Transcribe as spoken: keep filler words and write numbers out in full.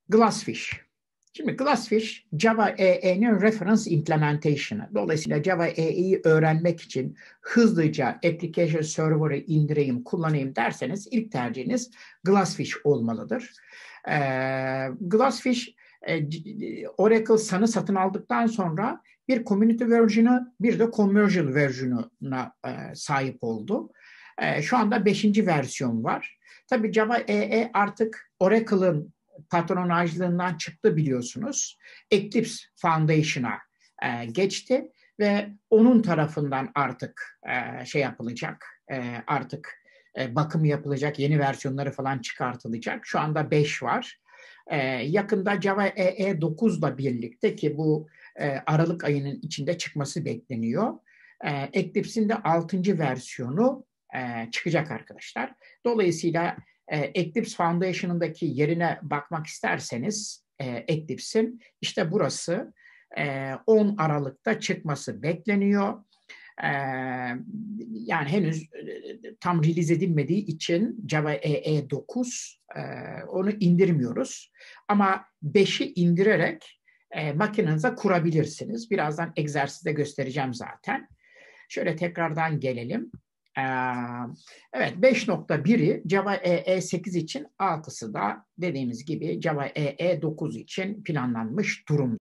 Glassfish. Şimdi Glassfish, Java E E'nin reference implementation'ı. Dolayısıyla Java E E'yi öğrenmek için hızlıca application server'ı indireyim, kullanayım derseniz ilk tercihiniz Glassfish olmalıdır. Ee, Glassfish, e, Oracle Sun'ı satın aldıktan sonra bir community version'ı, bir de commercial version'ına e, sahip oldu. E, şu anda beşinci versiyon var. Tabii Java E E artık Oracle'ın patronajlığından çıktı biliyorsunuz. Eclipse Foundation'a e, geçti ve onun tarafından artık e, şey yapılacak, e, artık e, bakım yapılacak, yeni versiyonları falan çıkartılacak. Şu anda beş var. E, yakında Java E E dokuzla birlikte, ki bu e, Aralık ayının içinde çıkması bekleniyor. E, Eclipse'in de altıncı versiyonu e, çıkacak arkadaşlar. Dolayısıyla e, Eclipse Foundation'ındaki yerine bakmak isterseniz e, Eclipse'in işte burası e, on Aralık'ta çıkması bekleniyor. E, yani henüz e, tam release edilmediği için Java E E dokuz e, onu indirmiyoruz. Ama beşi indirerek e, makinenize kurabilirsiniz. Birazdan egzersizde göstereceğim zaten. Şöyle tekrardan gelelim. Ee, evet, beş nokta biri Java E E sekiz için, altısı da dediğimiz gibi Java E E dokuz için planlanmış durumda.